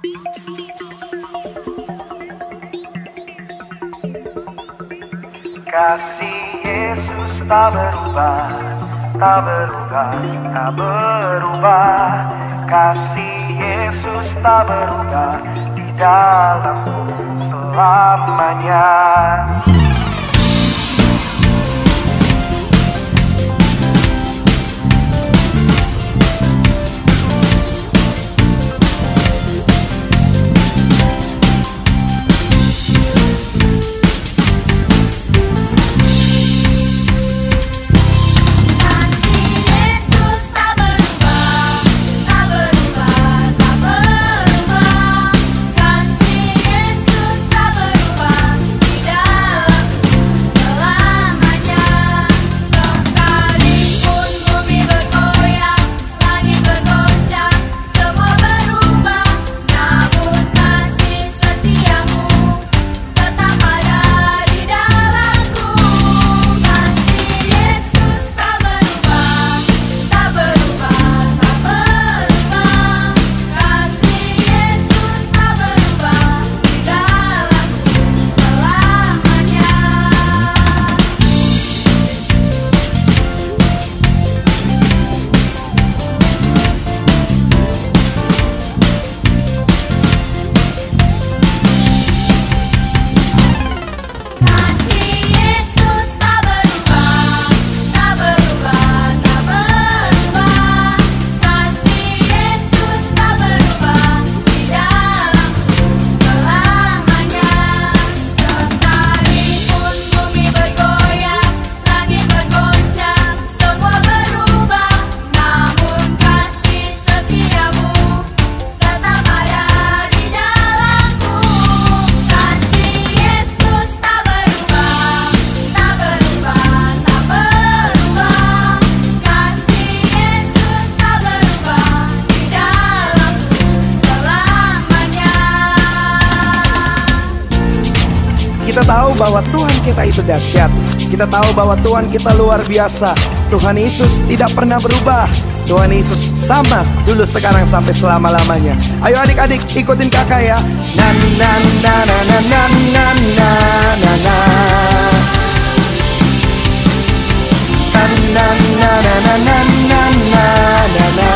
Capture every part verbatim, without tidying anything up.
Kasih Yesus tak berubah, tak berubah, tak berubah. Kasih Yesus tak berubah di dalamku selamanya. Kita tahu bahwa Tuhan kita itu dahsyat. Kita tahu bahwa Tuhan kita luar biasa. Tuhan Yesus tidak pernah berubah. Tuhan Yesus sama dulu, sekarang, sampai selama-lamanya. Ayo adik-adik ikutin kakak ya. Na na na na na na na na na na. Na na na na na na na na na.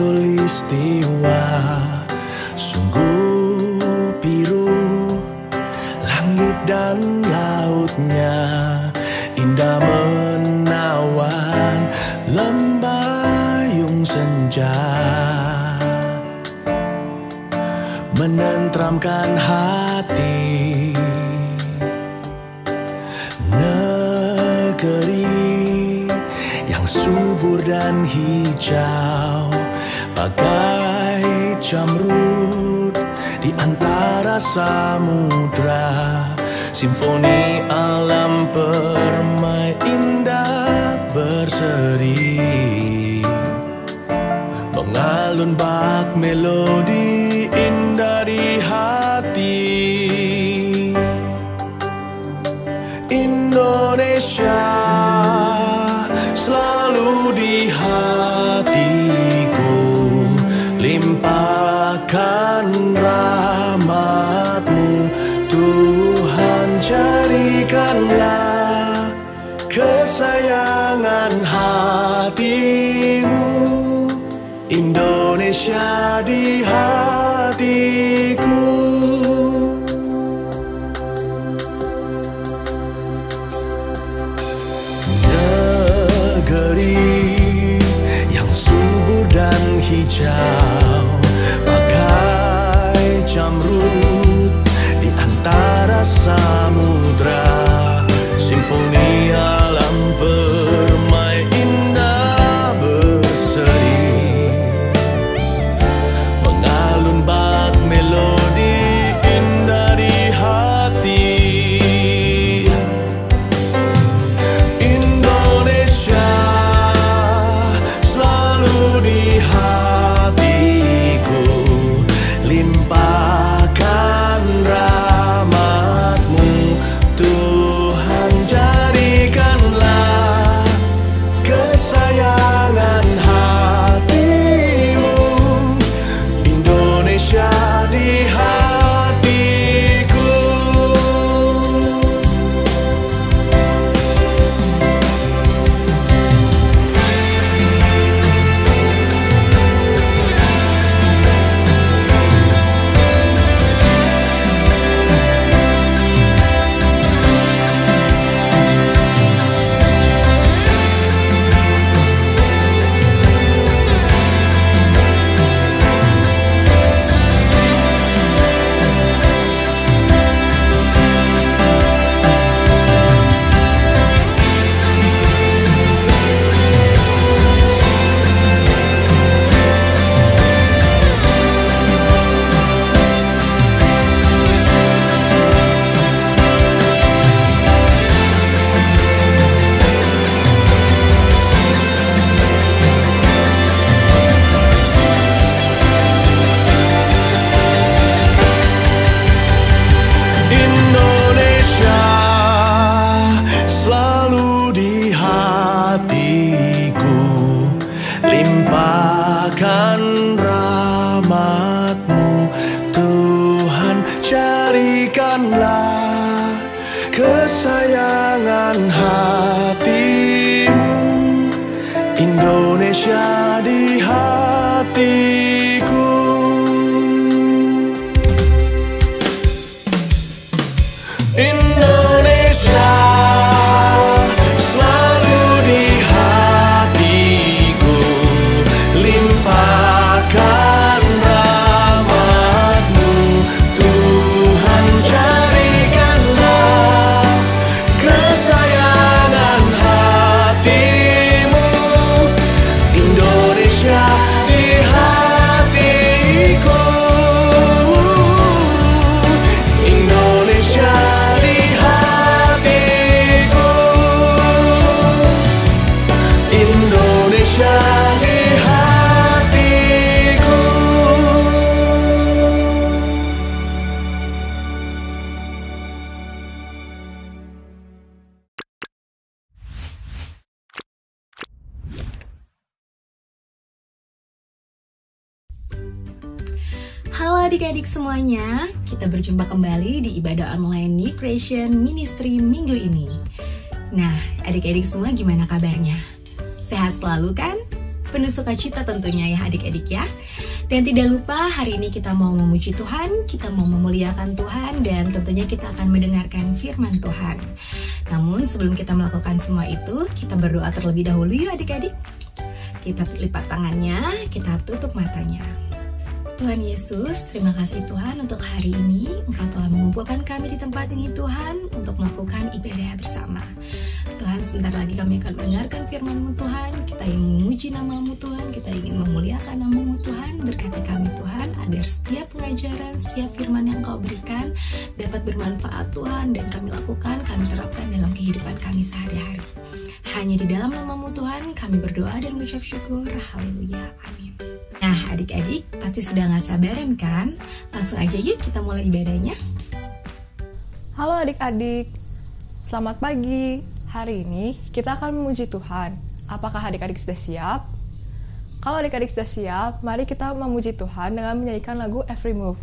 khatulistiwa. Sungguh biru langit dan lautnya, indah menawan lembayung senja, menenteramkan hati. Negeri yang subur dan hijau, bagai jamrud di antara samudra. Simfoni alam permai indah berseri, mengalun bak melodi indah di hati. Indonesia selalu di hatiku, limpahkan rahmat-Mu Tuhan, jadikanlah kesayangan hati-Mu Indonesia di hatiku. Negeri yang subur dan hijau, bagai jamrud di antara samudra. Simfoni alam permai indah berseri, mengalun bak melodi indah di hati. Indonesia selalu di hatiku, limpahkan rahmat-Mu Tuhan, jadikanlah kesayangan hati-Mu Indonesia di hatiku. Indonesia selalu di hatiku, limpahkan rahmat-Mu Tuhan, jadikanlah kesayangan hati-Mu Indonesia di hatiku. Indonesia selalu di hatiku, limpahkan rahmat-Mu Tuhan, jadikanlah kesayangan hati-Mu Indonesia di hatiku. Indonesia di hatiku, Indonesia di hatiku. Halo adik-adik semuanya, kita berjumpa kembali di ibadah online New Creation Ministry minggu ini. Nah, adik-adik semua gimana kabarnya? Sehat selalu kan? penuh sukacita tentunya ya adik-adik ya. Dan tidak lupa hari ini kita mau memuji Tuhan, kita mau memuliakan Tuhan, dan tentunya kita akan mendengarkan firman Tuhan. Namun sebelum kita melakukan semua itu, kita berdoa terlebih dahulu yuk adik-adik. Kita lipat tangannya, kita tutup matanya. Tuhan Yesus, terima kasih Tuhan untuk hari ini Engkau telah mengumpulkan kami di tempat ini Tuhan untuk melakukan ibadah bersama. Tuhan, sebentar lagi kami akan mendengarkan firman-Mu Tuhan. Kita ingin memuji nama-Mu Tuhan, kita ingin memuliakan nama-Mu Tuhan. Berkati kami Tuhan agar setiap pengajaran, setiap firman yang Engkau berikan dapat bermanfaat Tuhan, dan kami lakukan, kami terapkan dalam kehidupan kami sehari-hari. Hanya di dalam nama-Mu Tuhan kami berdoa dan mengucap syukur. Haleluya, amin. Nah adik-adik pasti sudah gak sabaran kan? Langsung aja yuk kita mulai ibadahnya. Halo adik-adik, selamat pagi. Hari ini kita akan memuji Tuhan. Apakah adik-adik sudah siap? Kalau adik-adik sudah siap, mari kita memuji Tuhan dengan menyanyikan lagu Every Move.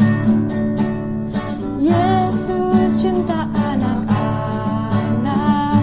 cinta anak-anak.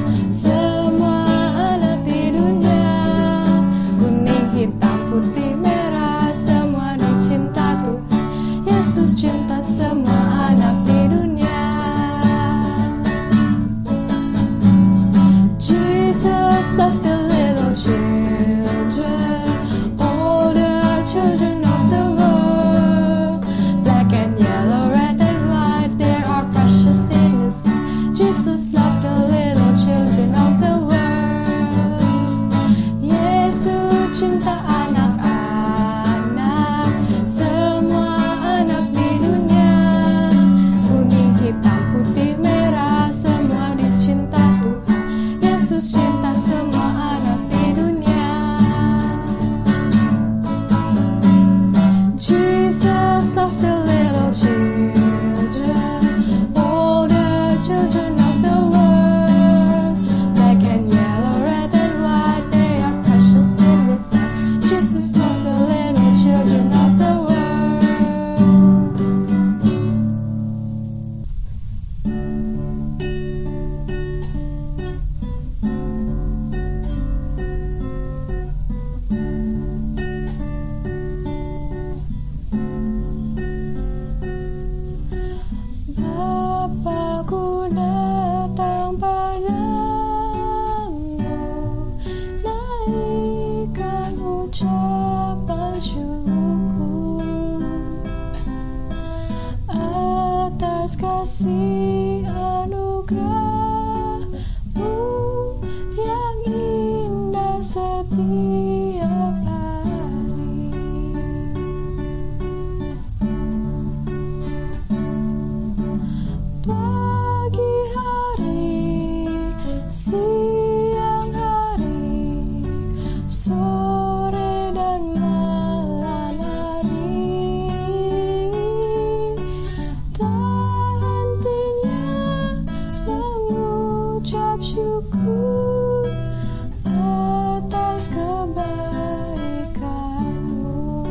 Jesus loved the little children of the world. Yesus cinta anak-anak, semua anak di dunia. Kuning, hitam, putih, merah, semua dicinta Tuhan. Yesus cinta semua anak di dunia. Jesus loved the little children, all the children of the world. Black and yellow, red and white, they are precious in His sight. Jesus loved the little children of the world. Bapakku datang padamu, naikkan ucapan syukur atas kasih anugerah-Mu yang indah setiap hari. Pagi hari, siang hari, sore dan malam hari, tak hentinya mengucap syukur atas kebaikan-Mu.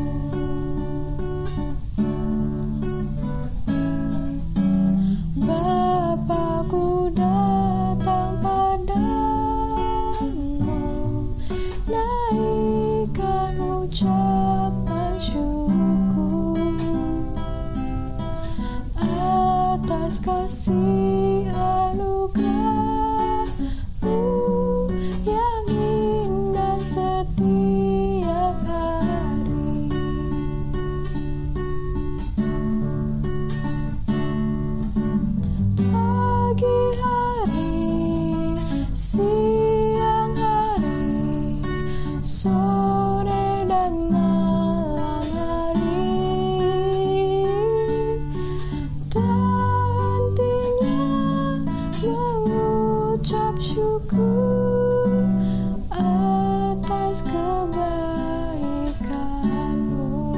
Bapakku datang padamu, naikkan ucapan syukur atas kasih anugerah-Mu yang indah setiap hari. Pagi hari, siang hari, sore dan malam hari, tak hentinya mengucap syukur atas kebaikan-Mu.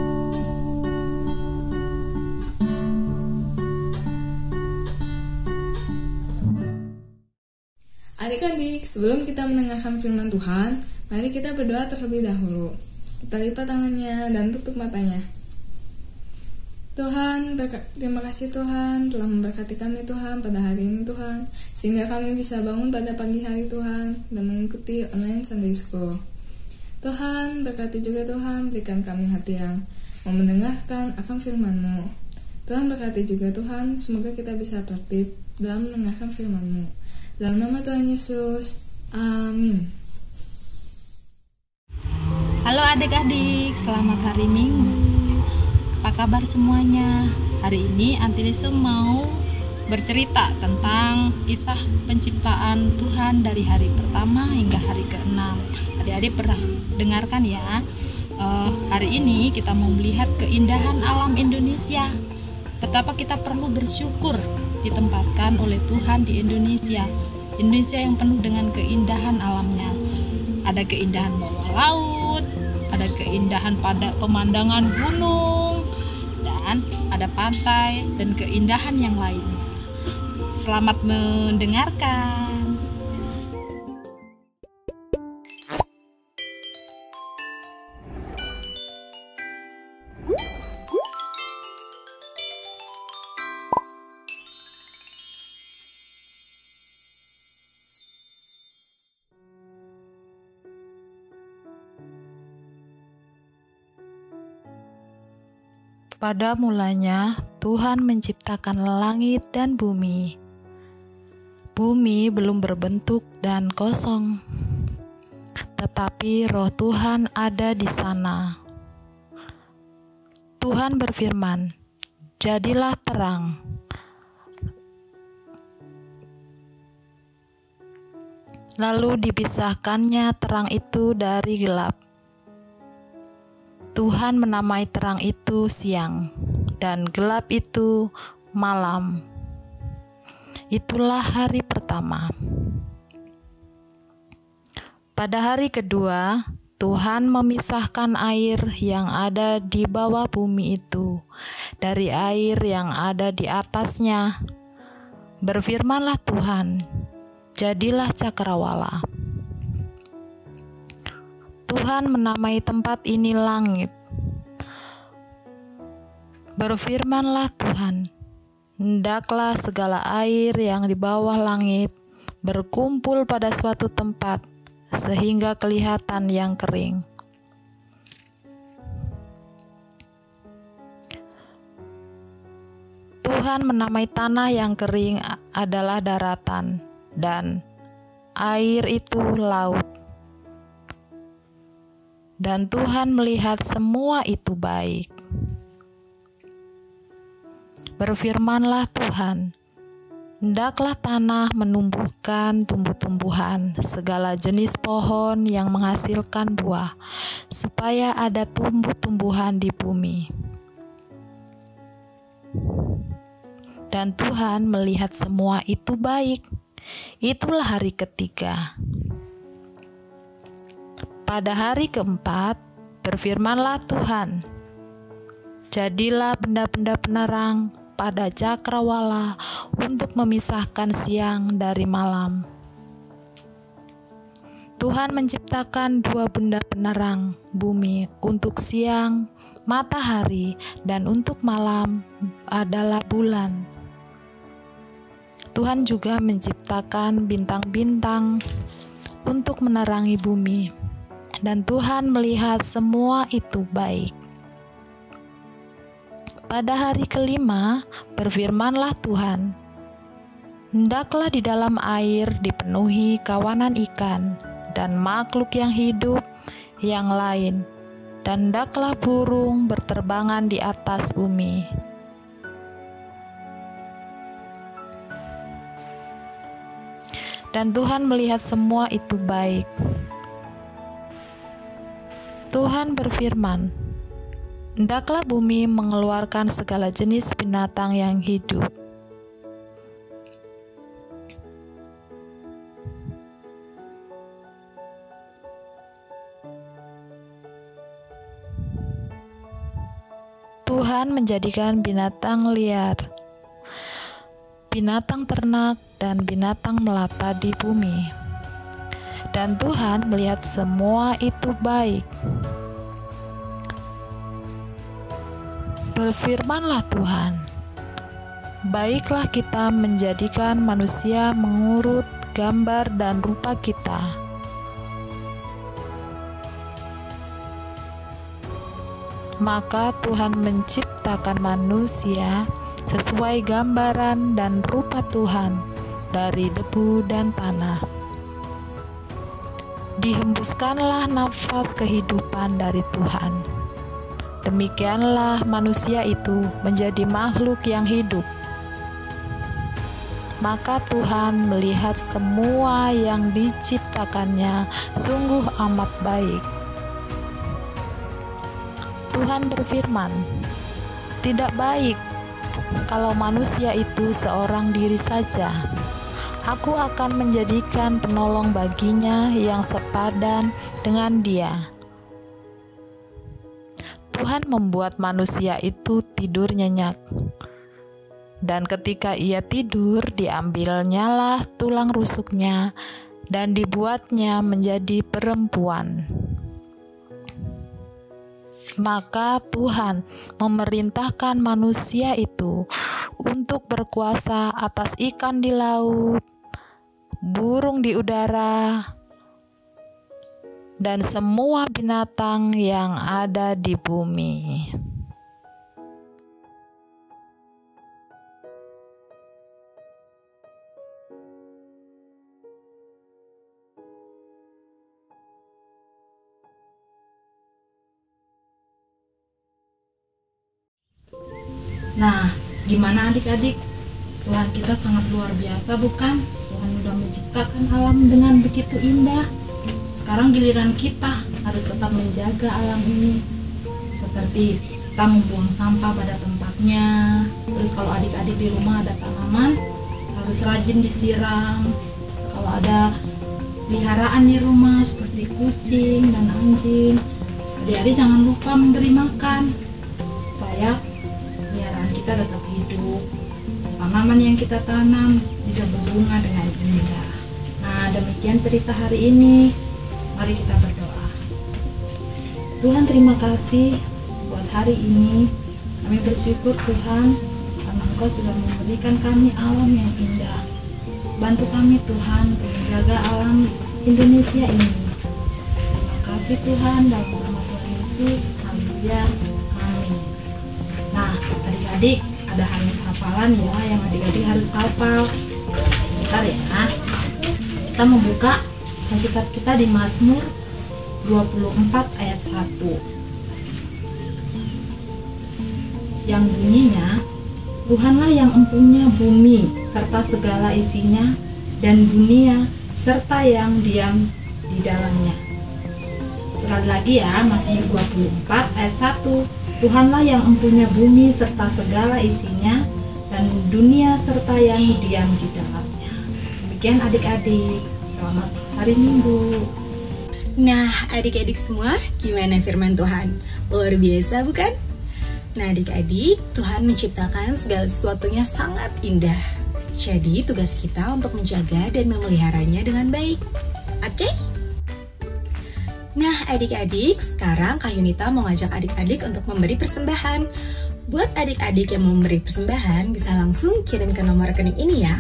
Adik-adik, sebelum kita mendengarkan firman Tuhan, mari kita berdoa terlebih dahulu. Kita lipat tangannya dan tutup matanya. Tuhan, berka- terima kasih Tuhan telah memberkati kami Tuhan pada hari ini Tuhan, sehingga kami bisa bangun pada pagi hari Tuhan dan mengikuti online Sunday School. Tuhan, berkati juga Tuhan, berikan kami hati yang mau mendengarkan akan firman-Mu. Tuhan, berkati juga Tuhan, semoga kita bisa tertib dalam mendengarkan firman-Mu. Dalam nama Tuhan Yesus, amin. Halo adik-adik, selamat hari Minggu. Apa kabar semuanya? Hari ini Antilisa mau bercerita tentang kisah penciptaan Tuhan dari hari pertama hingga hari keenam. Adik-adik pernah dengarkan ya. Uh, hari ini kita mau melihat keindahan alam Indonesia. Betapa kita perlu bersyukur ditempatkan oleh Tuhan di Indonesia. Indonesia yang penuh dengan keindahan alamnya. Ada keindahan bawah laut, ada keindahan pada pemandangan gunung, dan ada pantai dan keindahan yang lainnya. Selamat mendengarkan. Pada mulanya, Tuhan menciptakan langit dan bumi. Bumi belum berbentuk dan kosong, tetapi Roh Tuhan ada di sana. Tuhan berfirman, "Jadilah terang." Lalu dipisahkannya terang itu dari gelap. Tuhan menamai terang itu siang, dan gelap itu malam. Itulah hari pertama. Pada hari kedua, Tuhan memisahkan air yang ada di bawah bumi itu dari air yang ada di atasnya. Berfirmanlah Tuhan, jadilah cakrawala. Tuhan menamai tempat ini langit. Berfirmanlah Tuhan, hendaklah segala air yang di bawah langit berkumpul pada suatu tempat, sehingga kelihatan yang kering. Tuhan menamai tanah yang kering adalah daratan, dan air itu laut. Dan Tuhan melihat semua itu baik. Berfirmanlah Tuhan, hendaklah tanah menumbuhkan tumbuh-tumbuhan, segala jenis pohon yang menghasilkan buah, supaya ada tumbuh-tumbuhan di bumi. Dan Tuhan melihat semua itu baik. Itulah hari ketiga. Pada hari keempat, berfirmanlah Tuhan, jadilah benda-benda penerang pada cakrawala untuk memisahkan siang dari malam. Tuhan menciptakan dua benda penerang bumi untuk siang, matahari, dan untuk malam adalah bulan. Tuhan juga menciptakan bintang-bintang untuk menerangi bumi. Dan Tuhan melihat semua itu baik. Pada hari kelima, berfirmanlah Tuhan, hendaklah di dalam air dipenuhi kawanan ikan dan makhluk yang hidup yang lain, dan hendaklah burung berterbangan di atas bumi. Dan Tuhan melihat semua itu baik. Tuhan berfirman, hendaklah bumi mengeluarkan segala jenis binatang yang hidup. Tuhan menjadikan binatang liar, binatang ternak, dan binatang melata di bumi. Dan Tuhan melihat semua itu baik. Berfirmanlah Tuhan, baiklah kita menjadikan manusia mengurut gambar dan rupa kita. Maka Tuhan menciptakan manusia sesuai gambaran dan rupa Tuhan dari debu dan tanah. Dihembuskanlah nafas kehidupan dari Tuhan. Demikianlah manusia itu menjadi makhluk yang hidup. Maka Tuhan melihat semua yang diciptakannya sungguh amat baik. Tuhan berfirman, tidak baik kalau manusia itu seorang diri saja. Aku akan menjadikan penolong baginya yang sepadan dengan dia. Tuhan membuat manusia itu tidur nyenyak. Dan ketika ia tidur, diambilnyalah tulang rusuknya dan dibuatnya menjadi perempuan. Maka Tuhan memerintahkan manusia itu untuk berkuasa atas ikan di laut, burung di udara, dan semua binatang yang ada di bumi. Nah, gimana adik-adik? Tuhan kita sangat luar biasa, bukan? Tuhan sudah menciptakan menciptakan alam dengan begitu indah. Sekarang giliran kita harus tetap menjaga alam ini, seperti kita membuang sampah pada tempatnya. Terus kalau adik-adik di rumah ada tanaman, harus rajin disiram. Kalau ada peliharaan di rumah seperti kucing dan anjing, adik-adik jangan lupa memberi makan supaya peliharaan kita tetap hidup. Tanaman yang kita tanam bisa berbunga dengan indah. Nah, demikian cerita hari ini. Mari kita berdoa. Tuhan, terima kasih buat hari ini. Kami bersyukur Tuhan karena Engkau sudah memberikan kami alam yang indah. Bantu kami Tuhan untuk menjaga alam Indonesia ini. Terima kasih Tuhan, dalam nama Tuhan Yesus. Haleluya. Amin. Nah, adik-adik, ada hafalan ya yang adik-adik harus hafal. Sebentar ya. Kita membuka Alkitab kita di Mazmur dua puluh empat ayat satu. Yang bunyinya, Tuhanlah yang empunya bumi serta segala isinya, dan dunia serta yang diam di dalamnya. Sekali lagi ya, Mazmur dua puluh empat ayat satu. Tuhanlah yang empunya bumi serta segala isinya, dan dunia serta yang diam di dalamnya. Demikian adik-adik, selamat hari Minggu. Nah, adik-adik semua, gimana firman Tuhan? Luar biasa bukan? Nah, adik-adik, Tuhan menciptakan segala sesuatunya sangat indah. Jadi, tugas kita untuk menjaga dan memeliharanya dengan baik. Oke? Nah, adik-adik, sekarang Kak Yunita mau ngajak adik-adik untuk memberi persembahan. Buat adik-adik yang mau memberi persembahan, bisa langsung kirim ke nomor rekening ini ya.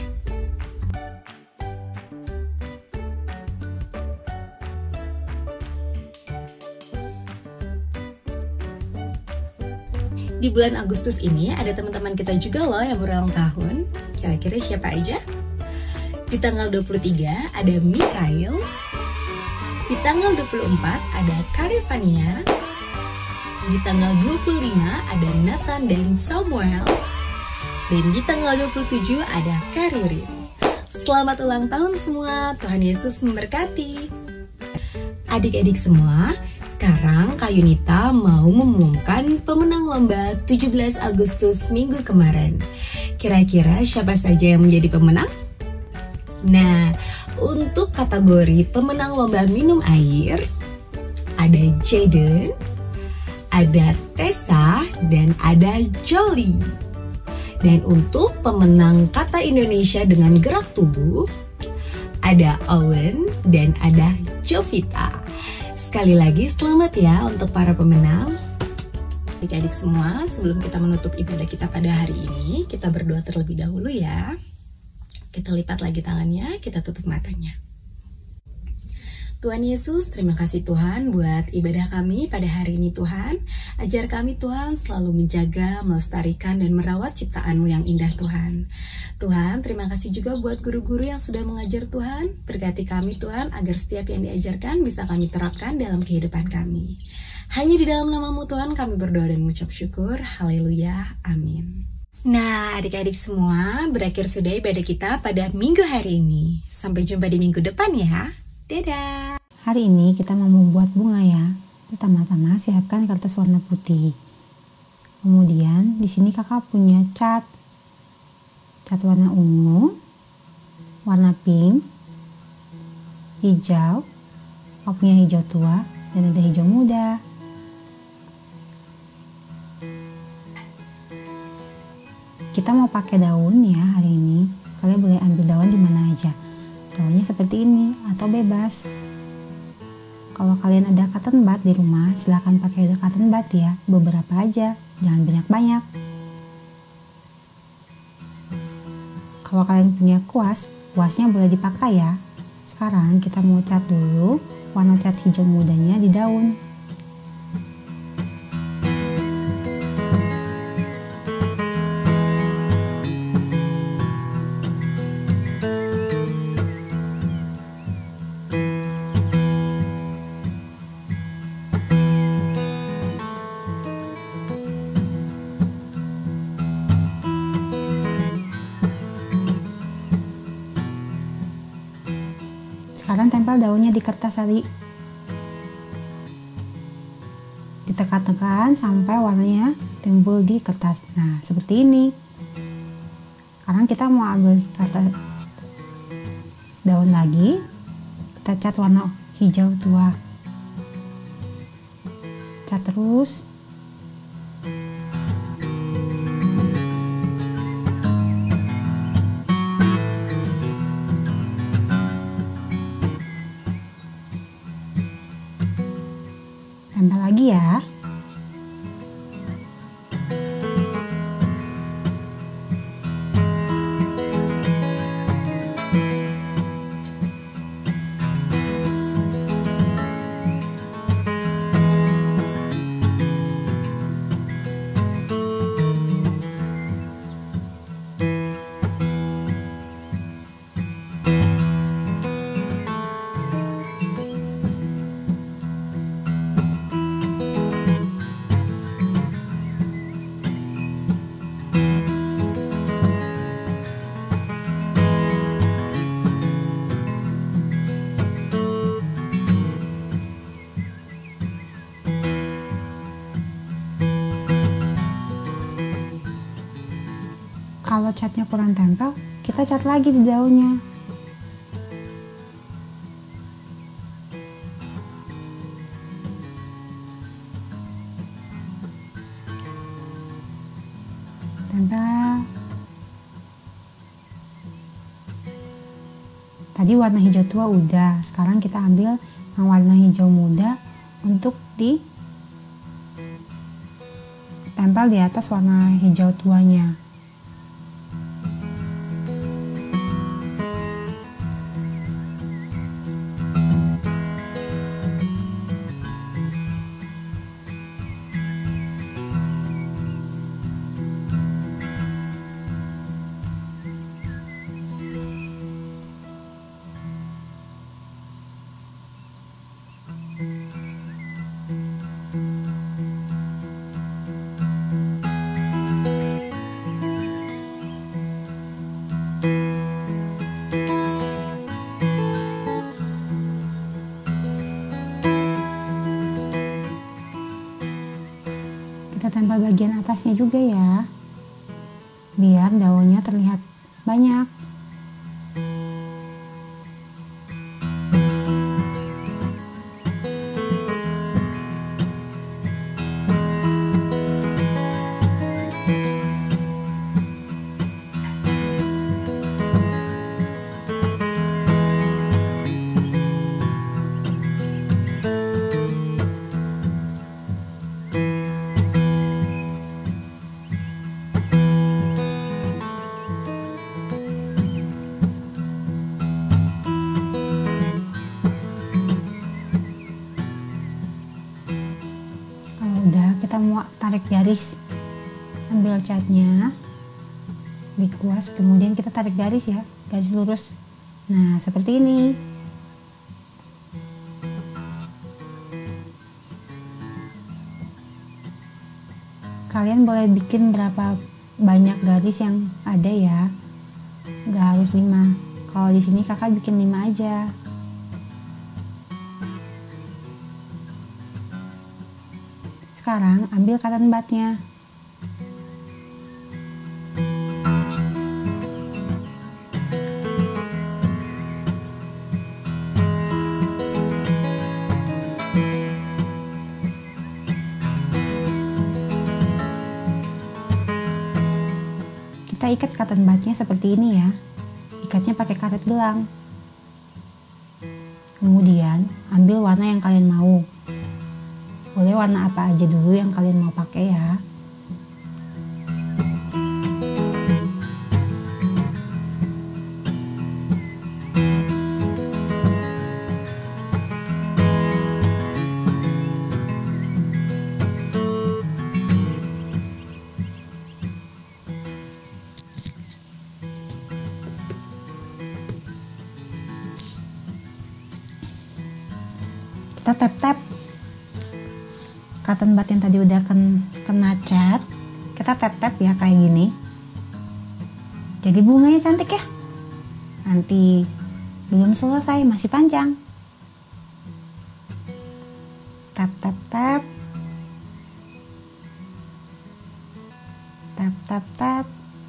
Di bulan Agustus ini ada teman-teman kita juga loh yang berulang tahun. Kira-kira siapa aja? Di tanggal dua puluh tiga ada Mikael. Di tanggal dua puluh empat ada Karivania. Di tanggal dua puluh lima ada Nathan dan Samuel. Dan di tanggal dua puluh tujuh ada Karirin. Selamat ulang tahun semua. Tuhan Yesus memberkati. Adik-adik semua, sekarang Kak Yunita mau mengumumkan pemenang lomba tujuh belas Agustus minggu kemarin. Kira-kira siapa saja yang menjadi pemenang? Nah, untuk kategori pemenang lomba minum air, ada Jaden, ada Tessa, dan ada Jolie. Dan untuk pemenang kata Indonesia dengan gerak tubuh, ada Owen dan ada Jovita. Sekali lagi selamat ya untuk para pemenang. Adik-adik semua, sebelum kita menutup ibadah kita pada hari ini, kita berdoa terlebih dahulu ya. Kita lipat lagi tangannya, kita tutup matanya. Tuhan Yesus, terima kasih Tuhan buat ibadah kami pada hari ini Tuhan. Ajar kami Tuhan selalu menjaga, melestarikan, dan merawat ciptaan-Mu yang indah Tuhan. Tuhan, terima kasih juga buat guru-guru yang sudah mengajar Tuhan. Berkati kami Tuhan agar setiap yang diajarkan bisa kami terapkan dalam kehidupan kami. Hanya di dalam nama-Mu Tuhan kami berdoa dan mengucap syukur. Haleluya, amin. Nah, adik-adik semua, berakhir sudah ibadah kita pada minggu hari ini. Sampai jumpa di minggu depan ya. Dadah. Hari ini kita mau membuat bunga ya. Pertama-tama siapkan kertas warna putih. Kemudian di sini kakak punya cat. Cat warna ungu, warna pink, hijau. Kakak punya hijau tua dan ada hijau muda. Kita mau pakai daun ya hari ini. Kalian boleh ambil daun di mana aja. Daunnya seperti ini atau bebas. Kalau kalian ada cotton bud di rumah, silahkan pakai cotton bud ya. Beberapa aja, jangan banyak-banyak. Kalau kalian punya kuas, kuasnya boleh dipakai ya. Sekarang kita mau cat dulu warna cat hijau mudanya di daun. Sekarang tempel daunnya di kertas tadi. Ditekan-tekan sampai warnanya timbul di kertas. Nah, seperti ini. Sekarang kita mau ambil kertas daun lagi. Kita cat warna hijau tua. Cat terus. Tempel lagi ya. Kalau catnya kurang tempel, kita cat lagi di daunnya. Tempel. Tadi warna hijau tua udah, sekarang kita ambil yang warna hijau muda untuk di tempel di atas warna hijau tuanya. Kita tempel bagian atasnya juga ya, biar daunnya terlihat banyak. Kita mau tarik garis, ambil catnya, dikuas, kemudian kita tarik garis ya, garis lurus. Nah, seperti ini. Kalian boleh bikin berapa banyak garis yang ada ya, nggak harus lima. Kalau di sini kakak bikin lima aja. Sekarang ambil cotton budnya. Kita ikat cotton budnya seperti ini ya. Ikatnya pakai karet gelang. Kemudian ambil warna yang kalian mau. Boleh warna apa aja dulu yang kalian mau pakai ya. Kita tap-tap cotton bud yang tadi udah kena cat, kita tap-tap ya kayak gini. Jadi bunganya cantik ya. Nanti Belum selesai, masih panjang. Tap, tap, tap. Tap, tap, tap.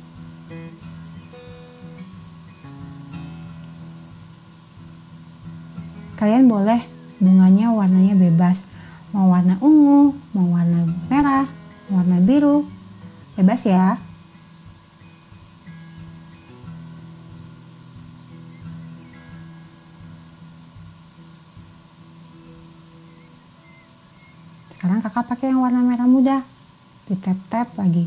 Kalian boleh bunganya warnanya bebas. Mau warna ungu, mau warna merah, warna biru. Bebas ya. Sekarang kakak pakai yang warna merah muda. Ditap-tap lagi.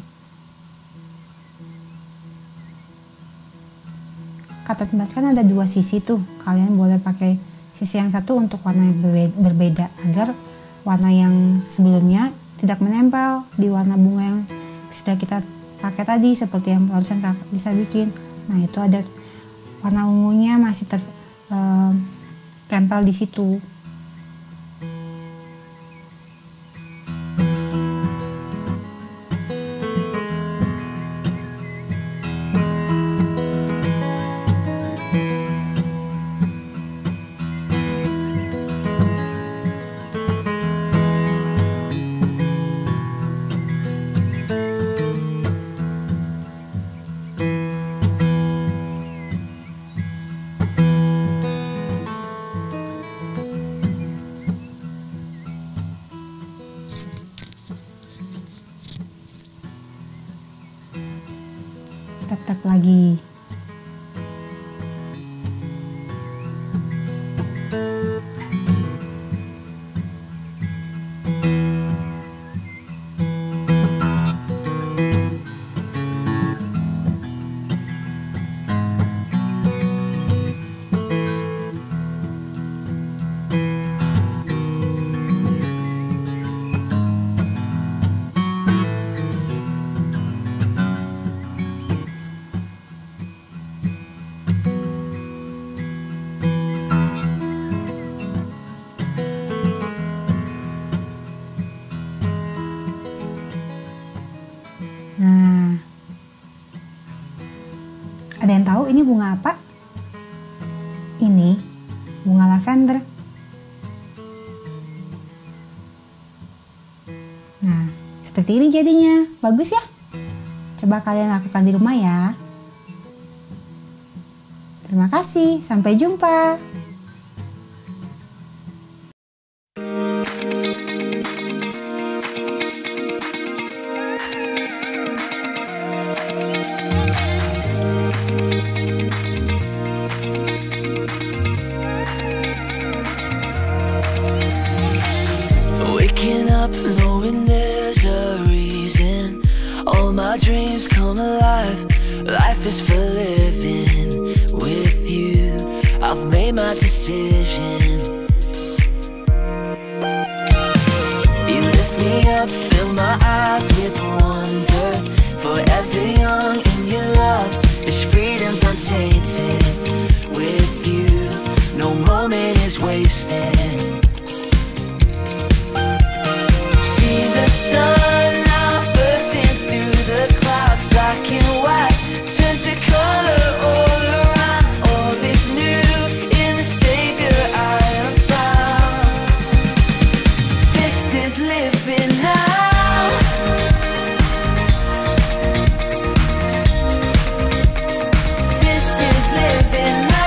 Katet bat kan ada dua sisi tuh. Kalian boleh pakai sisi yang satu untuk warna yang berbeda agar warna yang sebelumnya tidak menempel di warna bunga yang sudah kita pakai tadi, seperti yang barusan kakak bisa bikin. Nah, itu ada warna ungunya masih tertempel di situ. Tap-tap lagi. Nah, ada yang tahu ini bunga apa? Ini bunga lavender. Nah, seperti ini jadinya. Bagus ya? Coba kalian lakukan di rumah ya. Terima kasih, sampai jumpa. Waking up knowing there's a reason. All my dreams come alive. Life is for living with you. I've made my decision. You lift me up, fill my eyes with wonder. Forever young in your love. This freedom's untainted. With you, no moment is wasted. The sun now bursting through the clouds, black and white turns to color all around. All is new in the Savior I have found. This is living now. This is living now.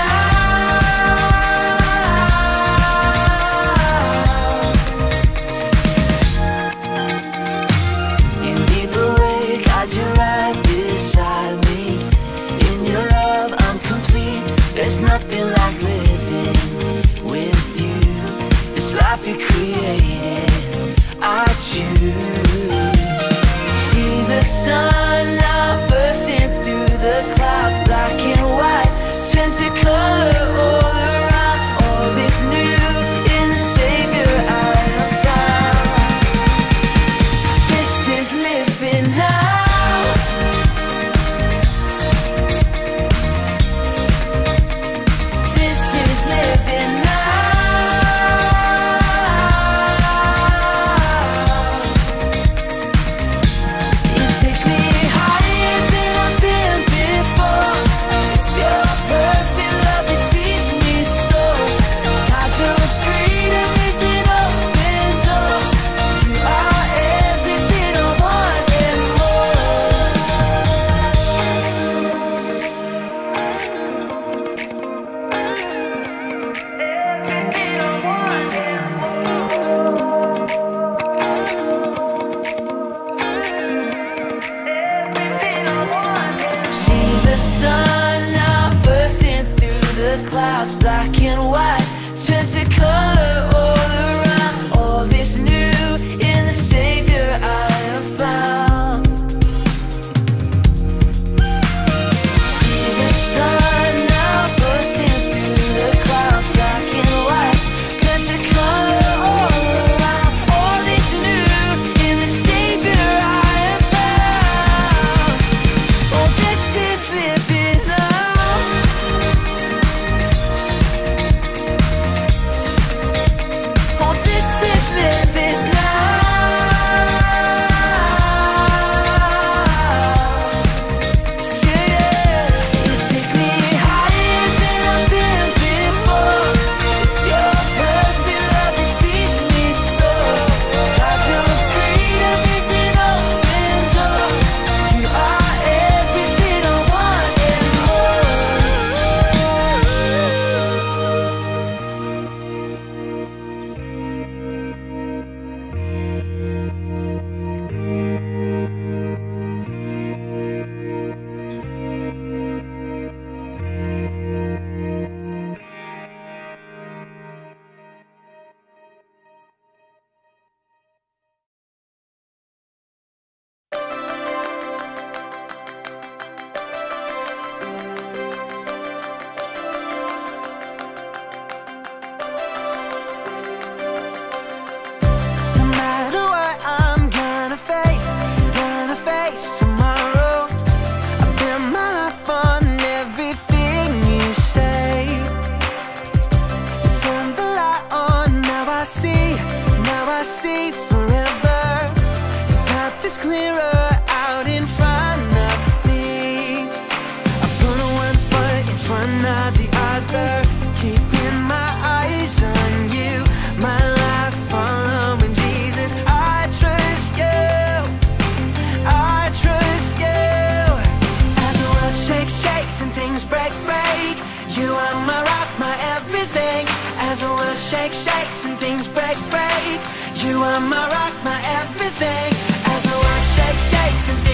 There's nothing like living with you. This life you created, I choose. See the sun now bursting through the clouds, black and white turns to color all around. All is new in the Savior I have found. This is living now. Love is the clouds, black and white, turn to color all around. All this new in the Savior I have found. See the sun now bursting through the clouds, black and white, turn to color all around. All this new in the Savior I have found. Oh, this is living now. Oh, this is living now. Yeah, you take me higher than I've been before. It's your perfect love that sees me so. God, your freedom is an open door. You are everything I want and more. No matter what I'm gonna face, gonna face tomorrow. I bet my life on everything you say. You turn the light on, now I see, now I see forever. Your path is clearer out in front of me. I put one foot in front of the other, keeping my eyes on you. My life following Jesus, I trust you, I trust you. As the world shakes, shakes and things break, break, you are my rock, my everything. As the world shakes, shakes and things break, break, you are my rock, my everything. As the world shakes, shakes and